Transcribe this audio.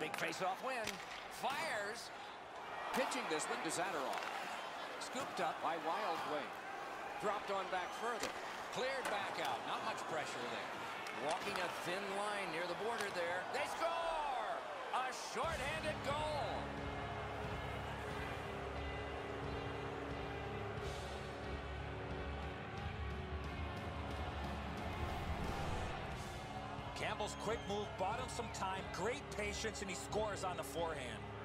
Big face-off win. Fires. Pitching this one to Zadorov. Scooped up by Wildway. Dropped on back further. Cleared back out. Not much pressure there. Walking a thin line near the border there. They score! A shorthanded goal. Campbell's quick move bought him some time, great patience, and he scores on the forehand.